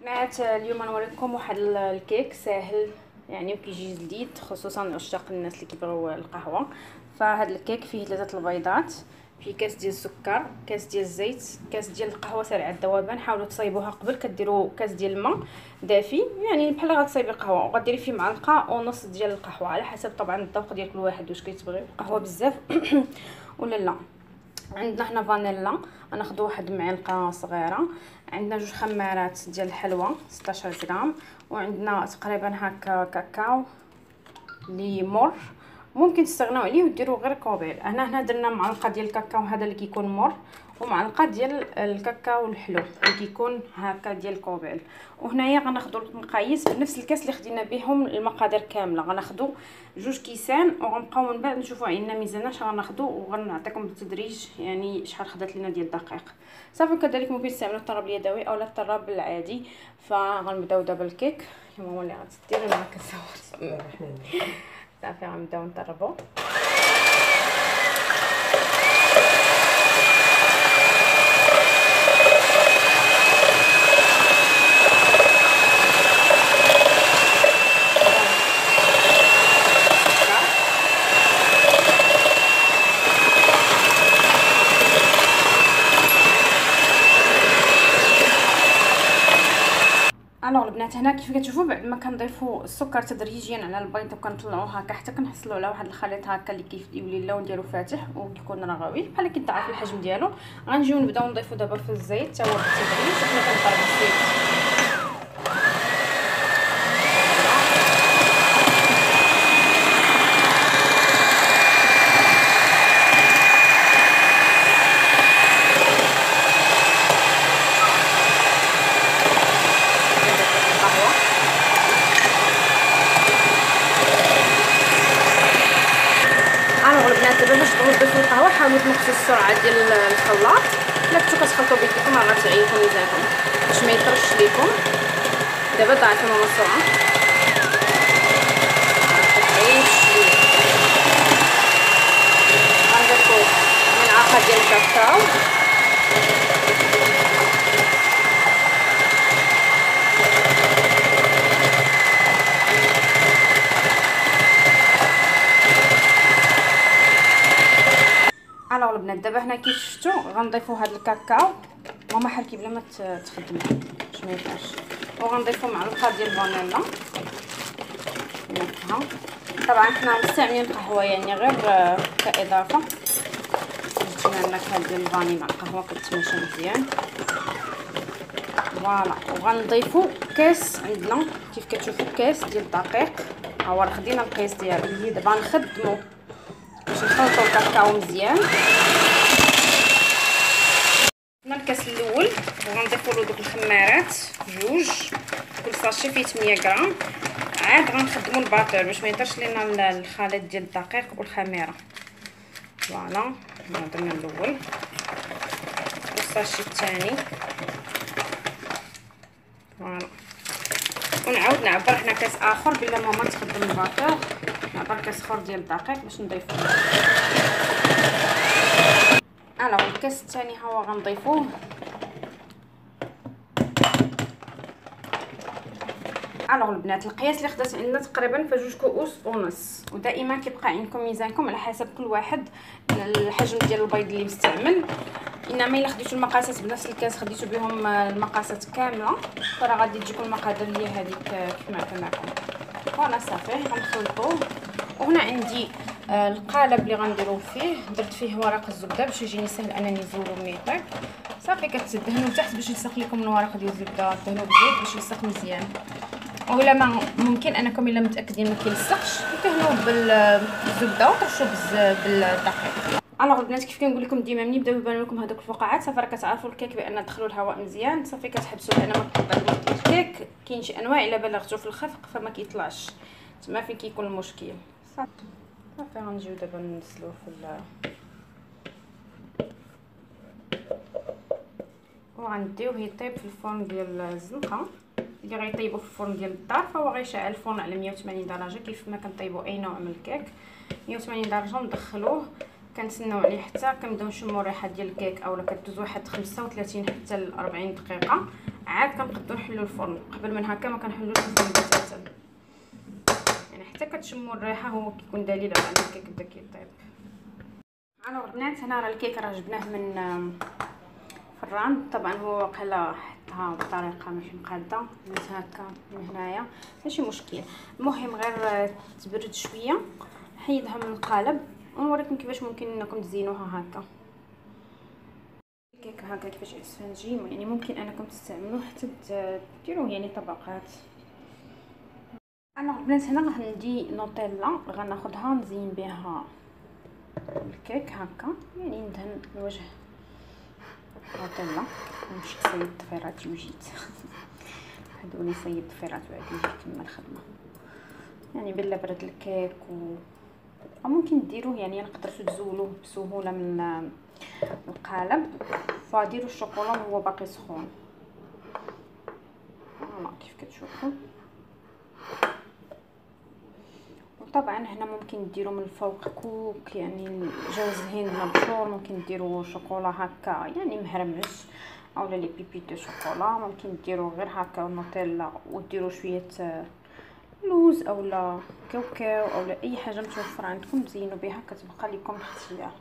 بنات اليوم غنوريكم واحد الكيك ساهل يعني وكيجي جديد خصوصا عشاق الناس اللي كيبغيو القهوه. فهاد الكيك فيه 3 البيضات، فيه كاس ديال السكر، كاس ديال الزيت، كاس ديال القهوه سريعه الذوبان. حاولوا تصايبوها قبل، كديروا كاس ديال الماء دافي يعني بحال غتصايبي قهوه، وغديري فيه معلقه ونص ديال القهوه على حسب طبعا الذوق ديال كل واحد واش كيتبغي قهوه بزاف ولا لا. عندنا هنا فانيلا غناخذوا واحد المعلقه صغيره، عندنا 2 خمارات ديال الحلوى 16 غرام، وعندنا تقريبا هكا كاكاو اللي مر، ممكن تستغناو عليه وديروا غير كوبيل. هنا درنا معلقه ديال الكاكاو هذا اللي كيكون مر، ومعلقه ديال الكاكاو الحلو اللي كيكون هكا ديال كوبيل. وهنايا غناخذوا المقاييس بنفس الكاس اللي خدينا بهم المقادير كامله، غناخذوا 2 كيسان وغنبقاو من بعد نشوفوا عندنا ميزانه اش غناخذوا، وغنعطيكم بالتدريج يعني شحال خدات لنا ديال الدقيق. صافي كذلك ممكن تستعملوا الطراب اليدوي اولا الطراب العادي. فغنبداو دابا الكيك. ماما اللي غتدير انا كنصور. صافي غنبداو نطربوا. الوغ البنات هنا كيف كتشوفوا بعد ما كنضيفوا السكر تدريجيا على البيض وكنطلعوه هكا حتى كنحصلوا على واحد الخليط هكا اللي كيولي اللون ديالو فاتح وكيكون رغوي بحال كيتضاعف الحجم ديالو. غنجيو نبداو نضيفوا دابا في الزيت حتى هو بالتدريج. حنا كنضربوا الزيت دابا باش تضيفوا القهوه حاولوا تنقصوا السرعه ديال الخلاط. الا كنتو كتخلطوا بيديكم راه غتعيطوا ميزانكم باش ما يطرش ليكم. دابا ضاعفوا ماما السرعه غنضيفوا ملعقه ديال الكاكاو، الوغ البنات دابا هنا كيف شفتوا غنضيفوا هذا الكاكاو. ماما حركي بلا ما تخدمي باش ما يطيحش. وغنضيفوا معلقه ديال الفانيلا نكهه. طبعا حنا مستعملين القهوه يعني غير كاضافه، جبنا النكهه ديال الفاني مع القهوه كتماشى مزيان. فوالا وغنضيفوا كاس، عندنا كيف كتشوفوا كاس ديال الدقيق، ها هو راه خدينا القياس ديالو. اللي دابا نخدموا باش نخلطوا الكاكاو مزيان. هنا الكاس الاول وغنضيفوا له دوك الخمارات 2، كل ساشي فيه 8 غرام. عاد غنخدموا الباطور باش ما يطرش لينا الخليط ديال الدقيق والخميره. فوالا درنا الاول والساشي الثاني. فوالا ونعاود نعبر حنا كاس اخر بلا ماما تخدم الباطور، نعبر كاس اخر ديال الدقيق باش نضيفوه. الوغ الكاس الثاني ها هو غنضيفوه. الوغ البنات القياس اللي خدات عندنا تقريبا في 2 كؤوس ونص، ودائما كيبقى عندكم ميزانكم على حسب كل واحد الحجم ديال البيض اللي مستعمل. انما الا خديتوا المقاسات بنفس الكاس خديتوا بهم المقاسات كامله فراه غادي تجيكم المقادير هي هذيك كيف ما معكم. فوالا صافي غنخلطوه. وهنا عندي القالب اللي غنديرو فيه، درت فيه ورق الزبده باش يجيني سهل انني نزولو ملي يطيب. صافي كتدهنوا تحت باش يلصق لكم الورق ديال الزبده، دهنوا بالزيت باش يلصق مزيان. ولا ما ممكن انكم الا متاكدين ما كيلصقش دهنوه بالزبده وطرشوه بالدقيق. الوغ البنات كيف كنقول لكم ديما ملي يبداو يبانوا لكم هذوك الفقاعات صافي راه كتعرفوا الكيك بان دخلوا الهواء مزيان. صافي كتحبسوا لان بعد ما الكيك كاين شي انواع الا بلغتو في الخفق فما كيطلعش، تما فين كيكون المشكل. صافي غنجيو دابا نسلوه وغنديوه يطيب في الفرن ديال الزنقه. اللي غيطيبوا في الفرن ديال الدار فهو غيشعل الفرن على 180 درجه كيف ما كنطيبوا اي نوع من الكيك. 180 درجه ندخلوه كنتسناو عليه حتى كنبداو نشموا الريحه ديال الكيك، اولا كدوز واحد 35 حتى ل 40 دقيقه عاد كنقدروا نحلوا الفرن. قبل من هكا ما كنحلوش الفرن بتاتا، يعني حتى كتشموا الريحه هو كيكون دليل على ان الكيك بدا كيطيب. الو البنات، هنا راه الكيك راه جبناه من فران. طبعا هو واقيلا حطها بطريقه ماشي مقاده، درت هكا من هنايا ماشي مشكل. المهم غير تبرد شويه، نحيدها من القالب ونوريكم كيفاش ممكن انكم تزينوها هكا. الكيك هكا كيفاش اسفنجي، يعني ممكن انكم تستعملوه حتى ديروه يعني طبقات. انا البنات هنا عندي نوتيلا غناخدها نزين بها الكيك هكا، يعني ندهن الوجه نوتيلا. نمشي نصيد الضفيرات وجيت هادو لي صيد الضفيرات وعاد نجي نكمل الخدمه. يعني بلا برد الكيك او ممكن ديروه، يعني نقدروا تزولوه بسهوله من القالب، فديروا الشوكولا وهو باقي سخون. كيف كتشوفوا. وطبعا هنا ممكن ديروا من الفوق كوك، يعني جوز الهند مبشور، ممكن ديروا شوكولا هكا يعني مهرمش، اولا لي بيبي دو شوكولا. ممكن ديروا غير هكا نوتيلا وديروا شويه لوز اولا كاوكاو اولا اي حاجه متوفره عندكم تزينوا بها، كتبقى لكم الاختيار.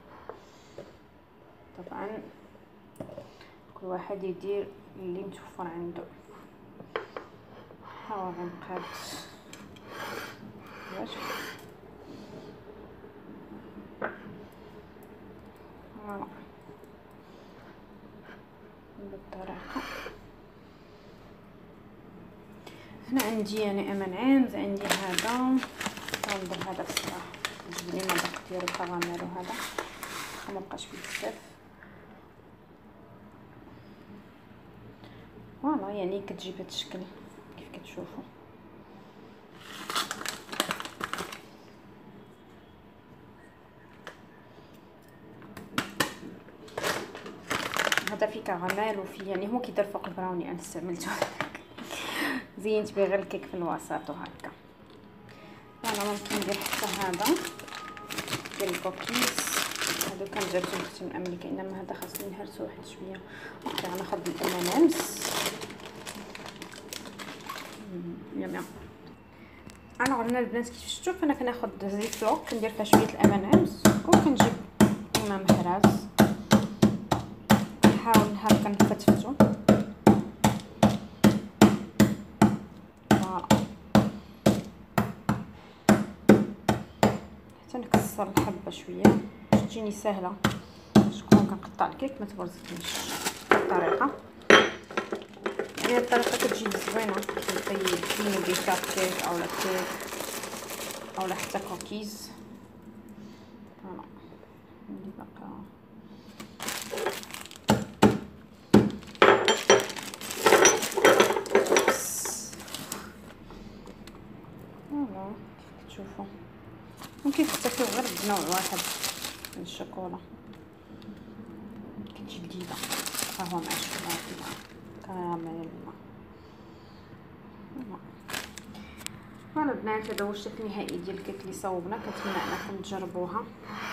طبعا كل واحد يدير اللي متوفر عنده. ها غنقاد واش بالطريقه. هنا عندي يعني M&M's، عندي هذا غندير هذا الصراحه عجبني المذاق ديال الكراميل، وهذا مابقاش فيه بزاف. فوالا يعني كتجي بهذا الشكل كيف كتشوفوا. هذا فيه كراميل وفيه يعني هو كيدير فوق البراوني، انا استعملته زينت به غير الكيك في الوسط وهكا. انا ممكن ندير حتى هذا ديال الكوكيز، هادو كان جابتهم اختي من امريكا، انما هذا خاصني نهرسو واحد شويه. اوكي غناخذ الاناناس يلا. انا عرفنا البنات كيف شفتوا، فانا كناخذ زيتلو كندير فيها شويه الاناناس وكنجيب اما محراز نحاول هكا نفتفتو. حتى نكسر الحبه شويه باش تجيني سهله، باش كون كنقطع الكيك ما تبرزكنيش بالطريقه. يعني هاد الطريقه كتجي زوينه كيزينوا بها كيك اولا كيك اولا حتى كوكيز. فوالا ندير باقا فوالا كيف كتشوفوا. ممكن تستافيو غير بنوع واحد من الشوكولا، كتجي لذيذه قهوه مع الشوكولاته كراميل. فوالا البنات، هذا هو الشكل النهائي ديال الكيك اللي صوبنا. كنتمنى انكم تجربوها.